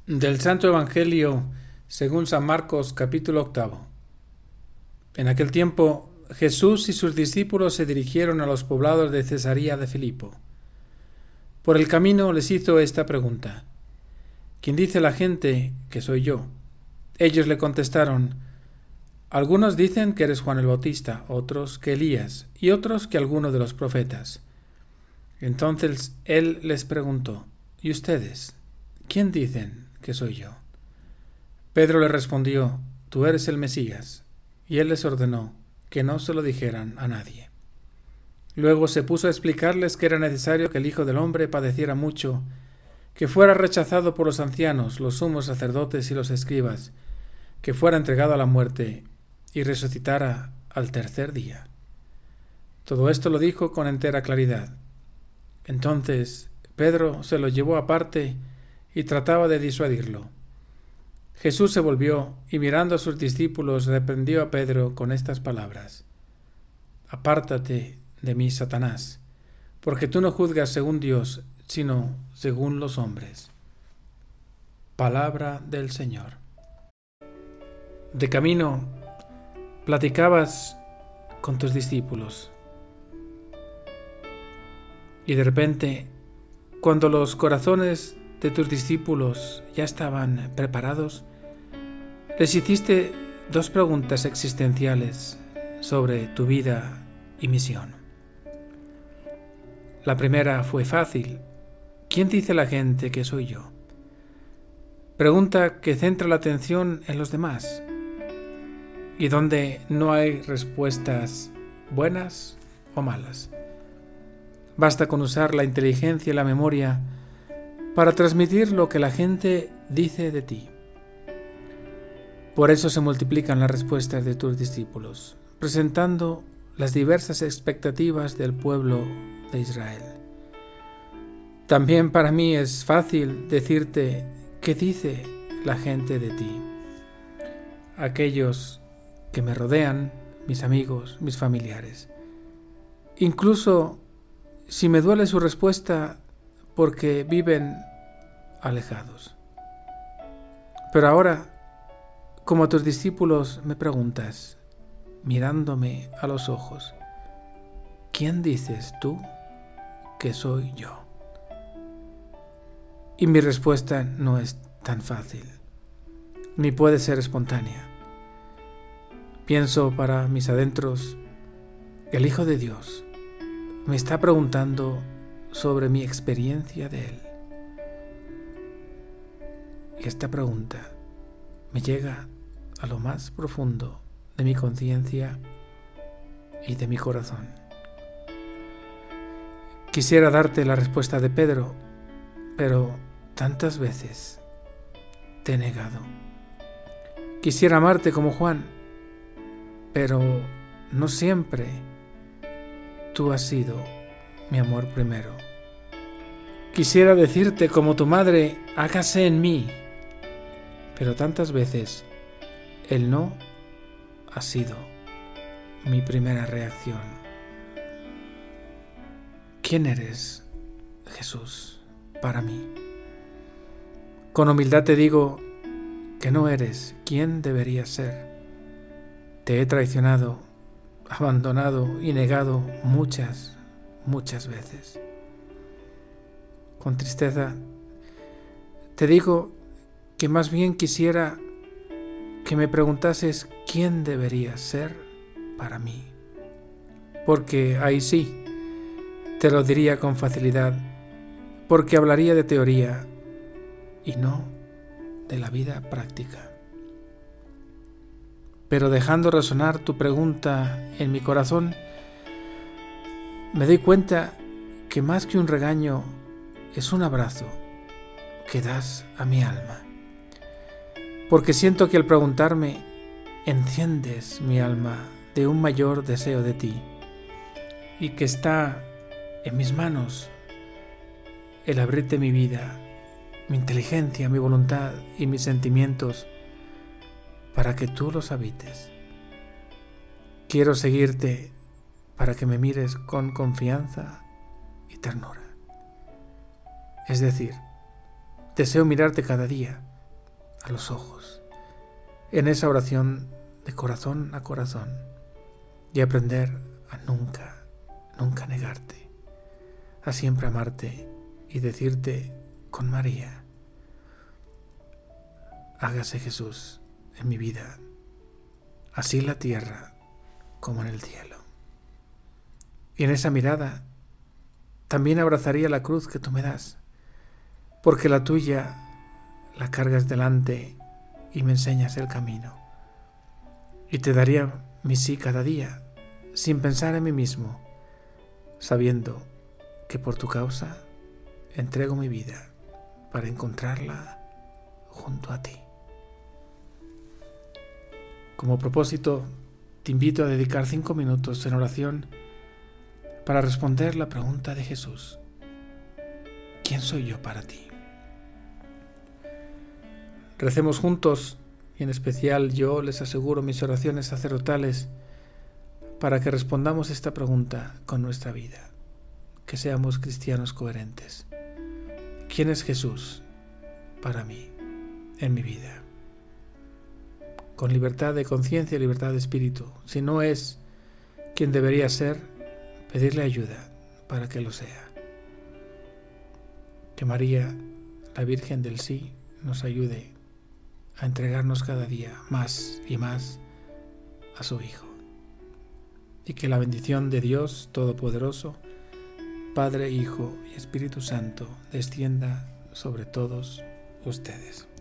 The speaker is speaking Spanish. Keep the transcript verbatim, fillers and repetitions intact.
Del Santo Evangelio según San Marcos, capítulo octavo. En aquel tiempo Jesús y sus discípulos se dirigieron a los poblados de Cesarea de Filipo. Por el camino les hizo esta pregunta: ¿Quién dice la gente que soy yo? Ellos le contestaron: algunos dicen que eres Juan el Bautista, otros que Elías, y otros que alguno de los profetas. Entonces él les preguntó: ¿y ustedes? ¿Quién dicen que soy yo? Pedro le respondió: tú eres el Mesías. Y él les ordenó que no se lo dijeran a nadie. Luego se puso a explicarles que era necesario que el Hijo del Hombre padeciera mucho, que fuera rechazado por los ancianos, los sumos sacerdotes y los escribas, que fuera entregado a la muerte y resucitara al tercer día. Todo esto lo dijo con entera claridad. Entonces Pedro se lo llevó aparte y trataba de disuadirlo. Jesús se volvió y mirando a sus discípulos reprendió a Pedro con estas palabras: apártate de mí, Satanás, porque tú no juzgas según Dios, sino según los hombres. Palabra del Señor. De camino platicabas con tus discípulos y de repente, cuando los corazones de tus discípulos ya estaban preparados, les hiciste dos preguntas existenciales sobre tu vida y misión. La primera fue fácil: ¿quién dice la gente que soy yo? Pregunta que centra la atención en los demás y donde no hay respuestas buenas o malas. Basta con usar la inteligencia y la memoria para transmitir lo que la gente dice de ti. Por eso se multiplican las respuestas de tus discípulos, presentando las diversas expectativas del pueblo de Israel. También para mí es fácil decirte qué dice la gente de ti. Aquellos que me rodean, mis amigos, mis familiares. Incluso si me duele su respuesta porque viven alejados. Pero ahora, como tus discípulos, me preguntas, mirándome a los ojos: ¿quién dices tú que soy yo? Y mi respuesta no es tan fácil, ni puede ser espontánea. Pienso para mis adentros: el Hijo de Dios me está preguntando sobre mi experiencia de Él. Y esta pregunta me llega a lo más profundo de mi conciencia y de mi corazón. Quisiera darte la respuesta de Pedro, pero tantas veces te he negado. Quisiera amarte como Juan, pero no siempre tú has sido mi amor primero. Quisiera decirte como tu madre: hágase en mí, pero tantas veces el no ha sido mi primera reacción. ¿Quién eres, Jesús, para mí? Con humildad te digo que no eres quien deberías ser. Te he traicionado, abandonado y negado muchas, muchas veces. Con tristeza te digo que más bien quisiera que me preguntases quién deberías ser para mí, porque ahí sí te lo diría con facilidad, porque hablaría de teoría y no de la vida práctica. Pero dejando resonar tu pregunta en mi corazón, me doy cuenta que más que un regaño es un abrazo que das a mi alma. Porque siento que al preguntarme enciendes mi alma de un mayor deseo de ti y que está en mis manos el abrirte mi vida, mi inteligencia, mi voluntad y mis sentimientos para que tú los habites. Quiero seguirte para que me mires con confianza y ternura. Es decir, deseo mirarte cada día a los ojos, en esa oración de corazón a corazón, y aprender a nunca, nunca negarte, a siempre amarte y decirte con María: hágase Jesús en mi vida, así en la tierra como en el cielo. Y en esa mirada también abrazaría la cruz que tú me das, porque la tuya la cargas delante y me enseñas el camino. Y te daría mi sí cada día, sin pensar en mí mismo, sabiendo que por tu causa entrego mi vida para encontrarla junto a ti. Como propósito, te invito a dedicar cinco minutos en oración para responder la pregunta de Jesús: ¿quién soy yo para ti? Recemos juntos, y en especial yo les aseguro mis oraciones sacerdotales, para que respondamos esta pregunta con nuestra vida, que seamos cristianos coherentes. ¿Quién es Jesús para mí, en mi vida? Con libertad de conciencia y libertad de espíritu. Si no es quien debería ser, pedirle ayuda para que lo sea. Que María, la Virgen del Sí, nos ayude a entregarnos cada día más y más a su Hijo. Y que la bendición de Dios Todopoderoso, Padre, Hijo y Espíritu Santo, descienda sobre todos ustedes.